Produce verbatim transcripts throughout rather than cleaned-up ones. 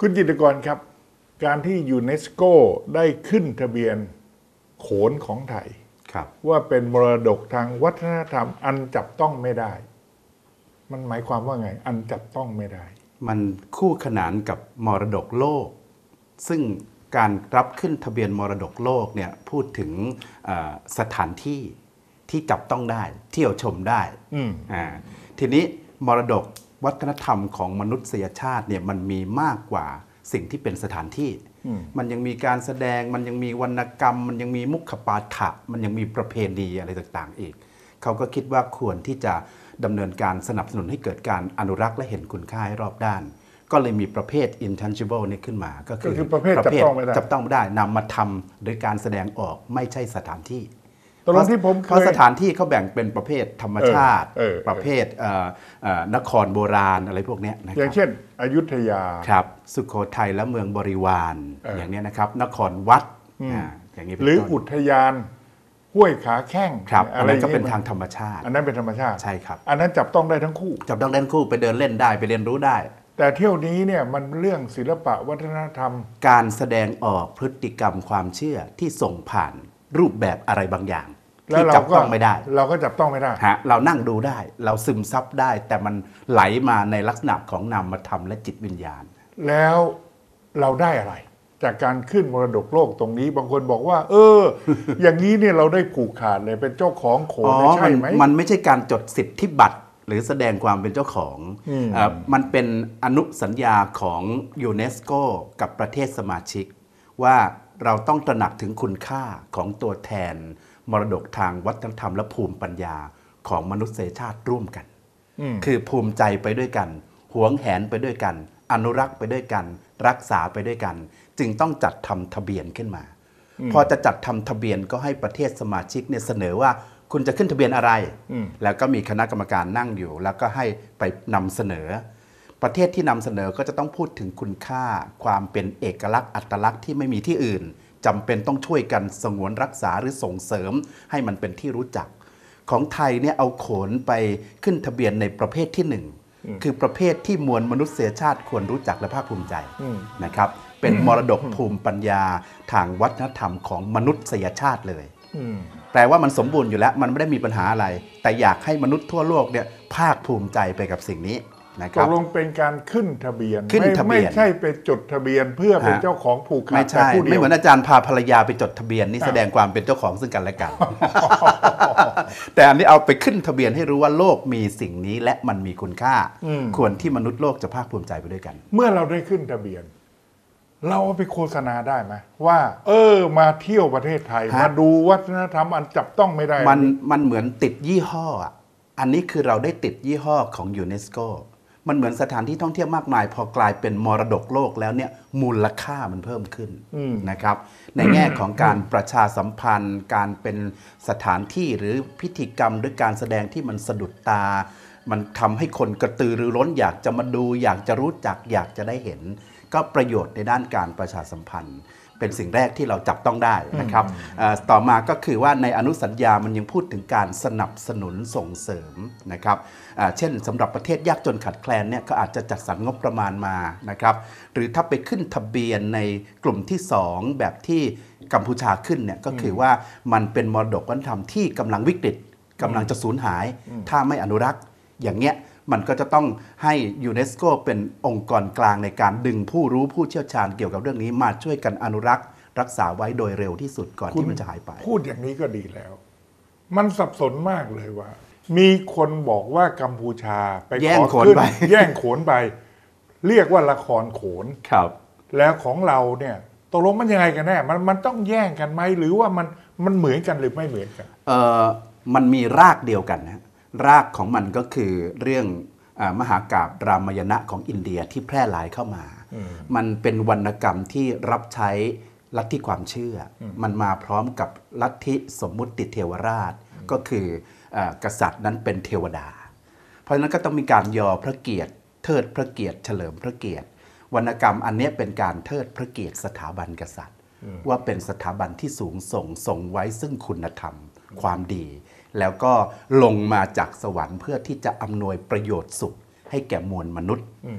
คุณจิตรกรครับการที่ยูเนสโกได้ขึ้นทะเบียนโขนของไทยว่าเป็นมรดกทางวัฒนธรรมอันจับต้องไม่ได้มันหมายความว่าไงอันจับต้องไม่ได้มันคู่ขนานกับมรดกโลกซึ่งการรับขึ้นทะเบียนมรดกโลกเนี่ยพูดถึงสถานที่ที่จับต้องได้เที่ยวชมได้ทีนี้มรดกวัฒนธรรมของมนุษยชาติเนี่ยมันมีมากกว่าสิ่งที่เป็นสถานที่มันยังมีการแสดงมันยังมีวรรณกรรมมันยังมีมุขปาฐะมันยังมีประเพณีอะไรต่างๆอีกเขาก็คิดว่าควรที่จะดำเนินการสนับสนุนให้เกิดการอนุรักษ์และเห็นคุณค่าให้รอบด้านก็เลยมีประเภท intangible นี่ขึ้นมาก็คือประเภทจับต้องไม่ได้จับต้องไม่ได้นำมาทำโดยการแสดงออกไม่ใช่สถานที่ตรงที่ผมเพราะสถานที่เขาแบ่งเป็นประเภทธรรมชาติประเภทนครโบราณอะไรพวกนี้นะครับอย่างเช่นอยุธยาครับสุโขทัยและเมืองบริวารอย่างนี้นะครับนครวัดอย่างนี้หรืออุทยานห้วยขาแข้งครับอันนั้นก็เป็นทางธรรมชาติอันนั้นเป็นธรรมชาติใช่ครับอันนั้นจับต้องได้ทั้งคู่จับต้องได้ทั้งคู่ไปเดินเล่นได้ไปเรียนรู้ได้แต่เที่ยวนี้เนี่ยมันเรื่องศิลปะวัฒนธรรมการแสดงออกพฤติกรรมความเชื่อที่ส่งผ่านรูปแบบอะไรบางอย่างที่จับต้องไม่ได้เราก็จับต้องไม่ได้ฮะเรานั่งดูได้เราซึมซับได้แต่มันไหลมาในลักษณะของนามธรรมและจิตวิญญาณแล้วเราได้อะไรจากการขึ้นมรดกโลกตรงนี้บางคนบอกว่าเออ อย่างนี้เนี่ยเราได้ผูกขาดเลยเป็นเจ้าของโขนใช่ไหมมันไม่ใช่การจดสิทธิบัตรหรือแสดงความเป็นเจ้าของมันเป็นอนุสัญญาของยูเนสโกกับประเทศสมาชิกว่าเราต้องตระหนักถึงคุณค่าของตัวแทนมรดกทางวัฒนธรรมและภูมิปัญญาของมนุษยชาติร่วมกันคือภูมิใจไปด้วยกันหวงแหนไปด้วยกันอนุรักษ์ไปด้วยกันรักษาไปด้วยกันจึงต้องจัดทำทะเบียนขึ้นมาพอจะจัดทำทะเบียนก็ให้ประเทศสมาชิกเนี่ยเสนอว่าคุณจะขึ้นทะเบียนอะไรแล้วก็มีคณะกรรมการนั่งอยู่แล้วก็ให้ไปนำเสนอประเทศที่นำเสนอก็จะต้องพูดถึงคุณค่าความเป็นเอกลักษณ์อัตลักษณ์ที่ไม่มีที่อื่นจำเป็นต้องช่วยกันสงวนรักษาหรือส่งเสริมให้มันเป็นที่รู้จักของไทยเนี่ยเอาโขนไปขึ้นทะเบียนในประเภทที่หนึ่งคือประเภทที่มวลมนุษยชาติควรรู้จักและภาคภูมิใจนะครับเป็นมรดกภูมิปัญญาทางวัฒนธรรมของมนุษยชาติเลยแปลว่ามันสมบูรณ์อยู่แล้วมันไม่ได้มีปัญหาอะไรแต่อยากให้มนุษย์ทั่วโลกเนี่ยภาคภูมิใจไปกับสิ่งนี้ตกลงเป็นการขึ้นทะเบียนไม่ใช่ไปจดทะเบียนเพื่อเป็นเจ้าของผูกขาดไม่ใช่ไม่เหมือนอาจารย์พาภรรยาไปจดทะเบียนนี่แสดงความเป็นเจ้าของซึ่งกันและกันแต่อันนี้เอาไปขึ้นทะเบียนให้รู้ว่าโลกมีสิ่งนี้และมันมีคุณค่าควรที่มนุษย์โลกจะภาคภูมิใจไปด้วยกันเมื่อเราได้ขึ้นทะเบียนเราเอาไปโฆษณาได้ไหมว่าเออมาเที่ยวประเทศไทยมาดูวัฒนธรรมอันจับต้องไม่ได้มันมันเหมือนติดยี่ห้ออันนี้คือเราได้ติดยี่ห้อของยูเนสโกมันเหมือนสถานที่ท่องเที่ยวมากมายพอกลายเป็นมรดกโลกแล้วเนี่ยมูลค่ามันเพิ่มขึ้นนะครับในแง่ของการประชาสัมพันธ์การเป็นสถานที่หรือพิธีกรรมหรือการแสดงที่มันสะดุดตามันทำให้คนกระตือรือร้นอยากจะมาดูอยากจะรู้จักอยากจะได้เห็นก็ประโยชน์ในด้านการประชาสัมพันธ์เป็นสิ่งแรกที่เราจับต้องได้นะครับต่อมาก็คือว่าในอนุสัญญามันยังพูดถึงการสนับสนุนส่งเสริมนะครับเช่นสำหรับประเทศยากจนขาดแคลนเนี่ยก็อาจจะจัดสรรงบประมาณมานะครับหรือถ้าไปขึ้นทะเบียนในกลุ่มที่สองแบบที่กัมพูชาขึ้นเนี่ยก็คือว่ามันเป็นมรดกวัฒนธรรมที่กำลังวิกฤตกำลังจะสูญหายถ้าไม่อนุรักษ์อย่างเงี้ยมันก็จะต้องให้ยูเนสโกเป็นองค์กรกลางในการดึงผู้รู้ผู้เชี่ยวชาญเกี่ยวกับเรื่องนี้มาช่วยกันอนุรักษ์รักษาไว้โดยเร็วที่สุดก่อนที่มันจะหายไปพูดอย่างนี้ก็ดีแล้วมันสับสนมากเลยว่ามีคนบอกว่ากัมพูชาไปแย่งโขนไปแย่งโขนไปเรียกว่าละครโขนครับแล้วของเราเนี่ยตกลงมันยังไงกันแน่มันมันต้องแย่งกันไหมหรือว่ามันมันเหมือนกันหรือไม่เหมือนกันเออมันมีรากเดียวกันนะรากของมันก็คือเรื่องมหากาพย์รามายณะของอินเดียที่แพร่หลายเข้ามามันเป็นวรรณกรรมที่รับใช้ลัทธิความเชื่อมันมาพร้อมกับลัทธิสมมุติเทวราชก็คือกษัตริย์นั้นเป็นเทวดาเพราะฉะนั้นก็ต้องมีการยอพระเกียรติเทิดพระเกียรติเฉลิมพระเกียรติวรรณกรรมอันนี้เป็นการเทิดพระเกียรติสถาบันกษัตริย์ว่าเป็นสถาบันที่สูงส่งส่งไว้ซึ่งคุณธรรมความดีแล้วก็ลงมาจากสวรรค์เพื่อที่จะอำนวยประโยชน์สุขให้แก่มวลมนุษย์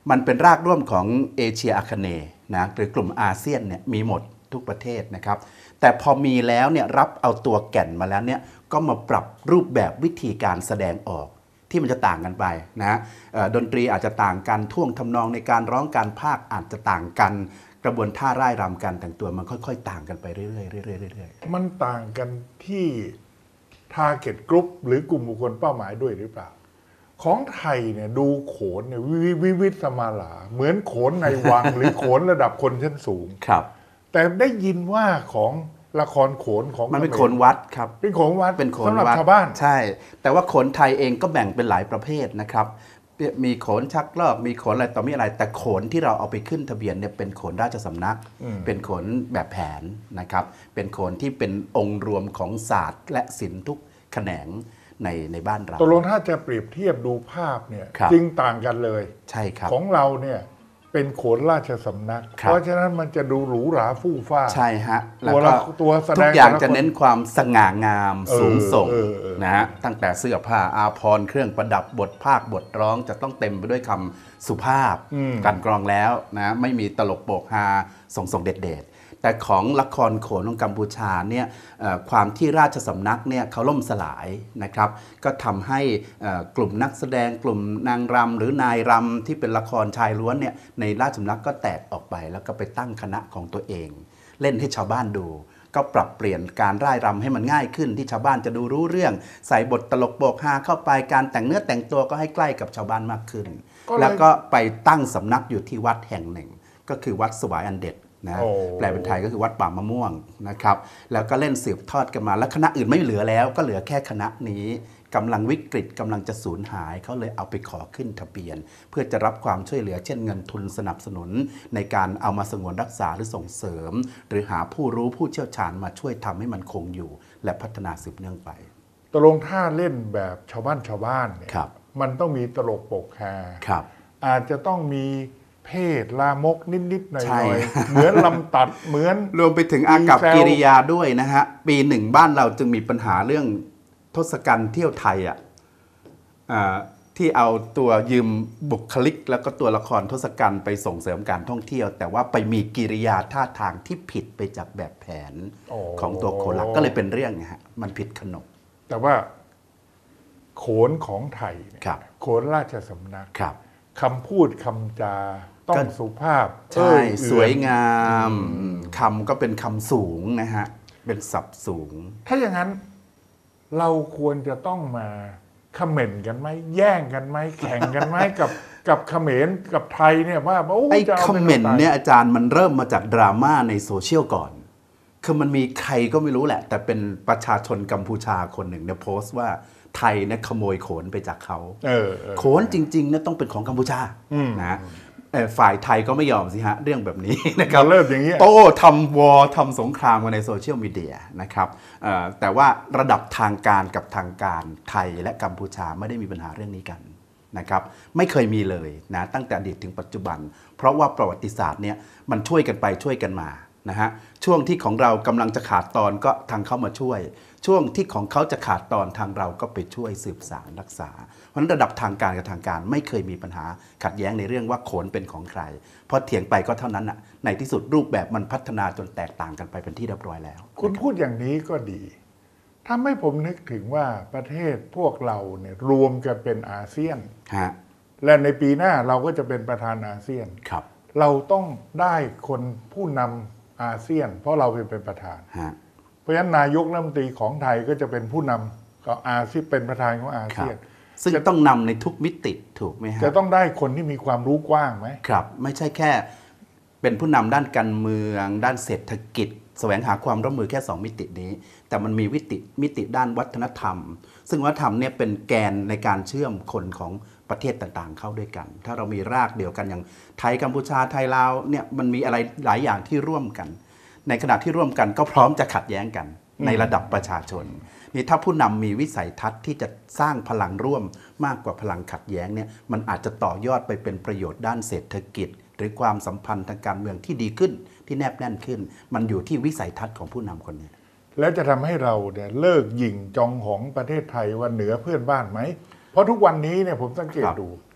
มันเป็นรากร่วมของเอเชียอาคเนย์นะหรือกลุ่มอาเซียนเนี่ยมีหมดทุกประเทศนะครับแต่พอมีแล้วเนี่ยรับเอาตัวแก่นมาแล้วเนี่ยก็มาปรับรูปแบบวิธีการแสดงออกที่มันจะต่างกันไปนะดนตรีอาจจะต่างกันท่วงทำนองในการร้องการพากย์อาจจะต่างกันกระบวนท่าร่ายรำการแต่งตัวมันค่อยๆต่างกันไปเรื่อยๆเรื่อยๆเรื่อยๆมันต่างกันที่ target group หรือกลุ่มบุคคลเป้าหมายด้วยหรือเปล่าของไทยเนี่ยดูโขนเนี่ยวิวิวิสมาลาเหมือนโขนในวัง หรือโขนระดับคนชั้นสูงครับแต่ได้ยินว่าของละครโขนของมันเป็นโขนวัดครับเป็นโขนวัดเป็นโขนสำหรับวัดชาวบ้านใช่แต่ว่าโขนไทยเองก็แบ่งเป็นหลายประเภทนะครับมีโขนชักลอกมีโขนอะไรต่อมีอะไรแต่โขนที่เราเอาไปขึ้นทะเบียนเนี่ยเป็นโขนราชสำนักเป็นโขนแบบแผนนะครับเป็นโขนที่เป็นองค์รวมของศาสตร์และศิลป์ทุกแขนงในในบ้านเราตกลงถ้าจะเปรียบเทียบดูภาพเนี่ยจริงต่างกันเลยใช่ครับของเราเนี่ยเป็นโขนราชสำนักเพราะฉะนั้นมันจะดูหรูหราฟู่ฟ้าใช่ฮะแล้วก็ตัวแสดงทุกอย่างจะเน้นความสง่างามสูงส่งนะฮะตั้งแต่เสื้อผ้าอาภรณ์เครื่องประดับบทภาคบทร้องจะต้องเต็มไปด้วยคำสุภาพกันกรองแล้วนะไม่มีตลกโปกฮาส่งส่งเด็ดเด็ดแต่ของละครโขนของกัมพูชาเนี่ยความที่ราชสำนักเนี่ยเขาล่มสลายนะครับก็ทำให้กลุ่มนักแสดงกลุ่มนางรำหรือนายรำที่เป็นละครชายล้วนเนี่ยในราชสำนักก็แตกออกไปแล้วก็ไปตั้งคณะของตัวเองเล่นให้ชาวบ้านดูก็ปรับเปลี่ยนการร่ายรำให้มันง่ายขึ้นที่ชาวบ้านจะดูรู้เรื่องใส่บทตลกโปกฮาเข้าไปการแต่งเนื้อแต่งตัวก็ให้ใกล้กับชาวบ้านมากขึ้นแล้วก็ไปตั้งสำนักอยู่ที่วัดแห่งหนึ่งก็คือวัดสวายอันเด็ดนะแปลเป็นไทยก็คือวัดป่ามะม่วงนะครับแล้วก็เล่นสืบทอดกันมาแล้วคณะอื่นไม่เหลือแล้วก็เหลือแค่คณะนี้กำลังวิกฤตกำลังจะสูญหายเขาเลยเอาไปขอขึ้นทะเบียนเพื่อจะรับความช่วยเหลือเช่นเงินทุนสนับสนุนในการเอามาสงวนรักษาหรือส่งเสริมหรือหาผู้รู้ผู้เชี่ยวชาญมาช่วยทำให้มันคงอยู่และพัฒนาสืบเนื่องไปตกลงท่าเล่นแบบชาวบ้านชาวบ้านเนี่ยมันต้องมีตลกโปกฮาอาจจะต้องมีเพศลามกนิดๆหน่อยๆเหมือนลำตัดเหมือนรวมไปถึงอากับกิริยาด้วยนะฮะปีหนึ่งบ้านเราจึงมีปัญหาเรื่องทศกัณฐ์เที่ยวไทยอ่ะที่เอาตัวยืมบุคลิกแล้วก็ตัวละครทศกัณฐ์ไปส่งเสริมการท่องเที่ยวแต่ว่าไปมีกิริยาท่าทางที่ผิดไปจากแบบแผนของตัวโขนหลักก็เลยเป็นเรื่องไงฮะมันผิดขนบแต่ว่าโขนของไทยโขนราชสำนักคำพูดคำจาต้องสุภาพใช่สวยงามคำก็เป็นคำสูงนะฮะเป็นศัพท์สูงถ้าอย่างนั้นเราควรจะต้องมาคอมเมนต์กันไหมแย่งกันไหมแข่งกันไหมกับกับเขมรกับไทยเนี่ยว่าไอ้คอมเมนต์เนี่ยอาจารย์มันเริ่มมาจากดราม่าในโซเชียลก่อนคือมันมีใครก็ไม่รู้แหละแต่เป็นประชาชนกัมพูชาคนหนึ่งเนี่ยโพสต์ว่าไทยเนี่ยขโมยโขนไปจากเขาโขนจริงๆเนี่ยต้องเป็นของกัมพูชานะฝ่ายไทยก็ไม่ยอมสิฮะเรื่องแบบนี้นะครับเริ่มอย่างนี้โต้ทำวอร์ทำสงครามกันในโซเชียลมีเดียนะครับแต่ว่าระดับทางการกับทางการไทยและกัมพูชาไม่ได้มีปัญหาเรื่องนี้กันนะครับไม่เคยมีเลยนะตั้งแต่อดีตถึงปัจจุบันเพราะว่าประวัติศาสตร์เนี่ยมันช่วยกันไปช่วยกันมานะฮะช่วงที่ของเรากำลังจะขาดตอนก็ทางเขามาช่วยช่วงที่ของเขาจะขาดตอนทางเราก็ไปช่วยสืบสานรักษาเพราะฉะนั้นระดับทางการกับทางการไม่เคยมีปัญหาขัดแย้งในเรื่องว่าโขนเป็นของใครเพราะเถียงไปก็เท่านั้นน่ะในที่สุดรูปแบบมันพัฒนาจนแตกต่างกันไปเป็นที่เรียบร้อยแล้วคุณพูดอย่างนี้ก็ดีทำให้ผมนึกถึงว่าประเทศพวกเราเนี่ยรวมกันเป็นอาเซียนและในปีหน้าเราก็จะเป็นประธานอาเซียนครับเราต้องได้คนผู้นำอาเซียนเพราะเราเป็นประธานเพราะฉะนั้นนายกรัฐมนตรีของไทยก็จะเป็นผู้นำก็อาเซียนเป็นประธานของอาเซียนซึ่งจะต้องนำในทุกมิติถูกไหมฮะจะต้องได้คนที่มีความรู้กว้างไหมครับไม่ใช่แค่เป็นผู้นำด้านการเมืองด้านเศรษฐกิจแสวงหาความร่วมมือแค่สองมิตินี้แต่มันมีวิติมิติด้านวัฒนธรรมซึ่งวัฒนธรรมเนี่ยเป็นแกนในการเชื่อมคนของประเทศต่างๆเข้าด้วยกันถ้าเรามีรากเดียวกันอย่างไทยกัมพูชาไทยลาวเนี่ยมันมีอะไรหลายอย่างที่ร่วมกันในขณะที่ร่วมกันก็พร้อมจะขัดแย้งกันในระดับประชาชนนี่ถ้าผู้นำมีวิสัยทัศน์ที่จะสร้างพลังร่วมมากกว่าพลังขัดแย้งเนี่ยมันอาจจะต่อยอดไปเป็นประโยชน์ด้านเศรษฐกิจหรือความสัมพันธ์ทางการเมืองที่ดีขึ้นที่แนบแน่นขึ้นมันอยู่ที่วิสัยทัศน์ของผู้นำคนนี้แล้วจะทำให้เราเนี่ยเลิกหยิ่งจองของประเทศไทยว่าเหนือเพื่อนบ้านไหมเพราะทุกวันนี้เนี่ยผมสังเกตดู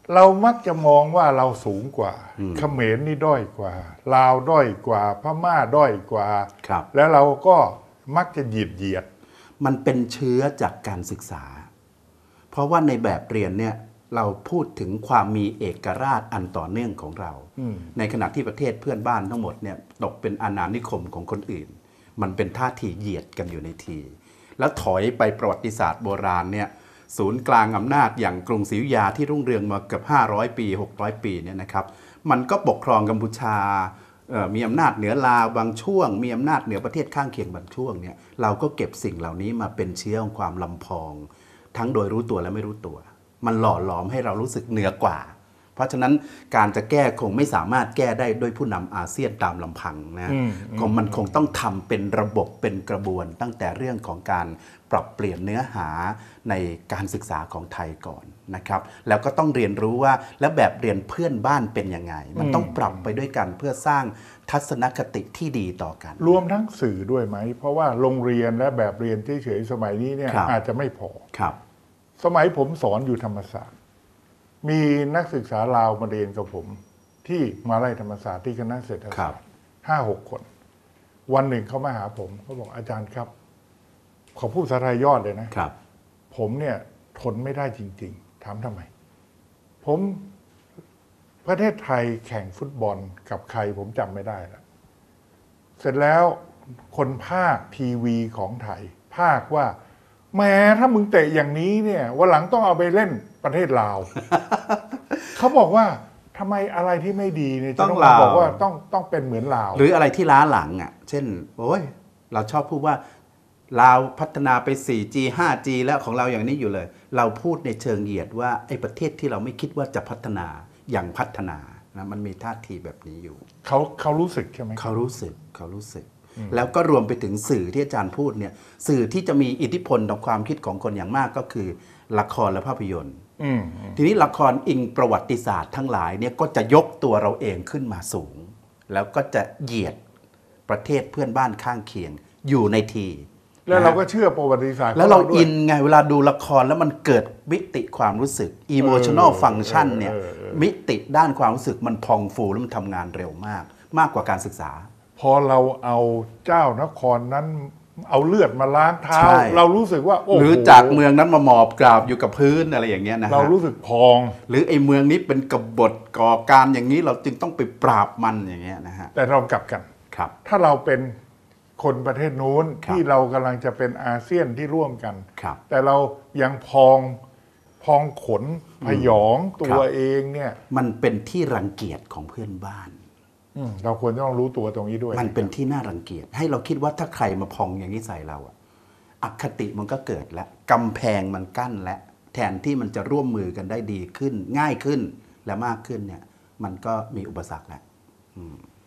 เรามักจะมองว่าเราสูงกว่าเขมรนี่ด้อยกว่าลาวด้อยกว่าพม่าด้อยกว่าแล้วเราก็มักจะเหยียดเหยียดมันเป็นเชื้อจากการศึกษาเพราะว่าในแบบเรียนเนี่ยเราพูดถึงความมีเอกราชอันต่อเนื่องของเราในขณะที่ประเทศเพื่อนบ้านทั้งหมดเนี่ยตกเป็นอาณานิคมของคนอื่นมันเป็นท่าทีเหยียดกันอยู่ในทีแล้วถอยไปประวัติศาสตร์โบราณเนี่ยศูนย์กลางอำนาจอย่างกรุงศรีอยุธยาที่รุ่งเรืองมาเกือบห้าร้อยปีหกร้อยปีเนี่ยนะครับมันก็ปกครองกัมพูชามีอำนาจเหนือลาวบางช่วงมีอำนาจเหนือประเทศข้างเคียงบางช่วงเนี่ยเราก็เก็บสิ่งเหล่านี้มาเป็นเชื้อของความลำพองทั้งโดยรู้ตัวและไม่รู้ตัวมันหล่อหลอมให้เรารู้สึกเหนือกว่าเพราะฉะนั้นการจะแก้คงไม่สามารถแก้ได้ด้วยผู้นำอาเซียนตามลำพังนะคงมันคงต้องทำเป็นระบบเป็นกระบวนตั้งแต่เรื่องของการปรับเปลี่ยนเนื้อหาในการศึกษาของไทยก่อนนะครับแล้วก็ต้องเรียนรู้ว่าแล้วแบบเรียนเพื่อนบ้านเป็นยังไงมันต้องปรับไปด้วยกันเพื่อสร้างทัศนคติที่ดีต่อกันรวมทั้งสื่อด้วยไหมเพราะว่าโรงเรียนและแบบเรียนเฉยๆสมัยนี้เนี่ยอาจจะไม่พอครับสมัยผมสอนอยู่ธรรมศาสตร์มีนักศึกษาลาวมาเรียนกับผมที่มหาวิทยาลัยธรรมศาสตร์ที่คณะเศรษฐศาสตร์ห้าหกคนวันหนึ่งเขามาหาผมเขาบอกอาจารย์ครับเขาพูดภาษาไทยยอดเลยนะครับผมเนี่ยทนไม่ได้จริงๆถามทำไมผมประเทศไทยแข่งฟุตบอลกับใครผมจำไม่ได้แล้วเสร็จแล้วคนภาคทีวีของไทยภาคว่าแม้ถ้ามึงเตะอย่างนี้เนี่ยวันหลังต้องเอาไปเล่นประเทศลาว เขาบอกว่าทำไมอะไรที่ไม่ดีเนี่ยจะต้องบอกว่าต้องต้องเป็นเหมือนลาวหรืออะไรที่ล้าหลังอ่ะเช่นโอ้ยเราชอบพูดว่าลาวพัฒนาไป โฟร์จี ไฟว์จี แล้วของเราอย่างนี้อยู่เลยเราพูดในเชิงเหยียดว่าไอ้ประเทศที่เราไม่คิดว่าจะพัฒนาอย่างพัฒนานะมันมีท่าทีแบบนี้อยู่เขาเขารู้สึกใช่ไหมเขารู้สึกเขารู้สึกแล้วก็รวมไปถึงสื่อที่อาจารย์พูดเนี่ยสื่อที่จะมีอิทธิพลต่อความคิดของคนอย่างมากก็คือละครและภาพยนตร์ทีนี้ละครอิงประวัติศาสตร์ทั้งหลายเนี่ยก็จะยกตัวเราเองขึ้นมาสูงแล้วก็จะเหยียดประเทศเพื่อนบ้านข้างเคียงอยู่ในทีแล้วเราก็เชื่อประวัติศาสตร์แล้วเราอินไงเวลาดูละครแล้วมันเกิดมิติความรู้สึก emotional function เนี่ยมิติด้านความรู้สึกมันพองฟูแล้วมันทำงานเร็วมากมากกว่าการศึกษาพอเราเอาเจ้านครนั้นเอาเลือดมาล้างเท้าเรารู้สึกว่าโอ้หรือจากเมืองนั้นมาหมอบกราบอยู่กับพื้นอะไรอย่างเงี้ยนะเรารู้สึกพองหรือไอ้เมืองนี้เป็นกบฏก่อการอย่างนี้เราจึงต้องไปปราบมันอย่างเงี้ยนะฮะแต่เรากลับกันครับถ้าเราเป็นคนประเทศนู้นที่เรากำลังจะเป็นอาเซียนที่ร่วมกันแต่เรายังพองพองขนพยองตัวเองเนี่ยมันเป็นที่รังเกียจของเพื่อนบ้านเราควรต้องรู้ตัวตรงนี้ด้วยมันเป็นที่น่ารังเกียจให้เราคิดว่าถ้าใครมาพองอย่างนี้ใส่เราอะอคติมันก็เกิดแล้วกำแพงมันกั้นและแทนที่มันจะร่วมมือกันได้ดีขึ้นง่ายขึ้นและมากขึ้นเนี่ยมันก็มีอุปสรรคแหละ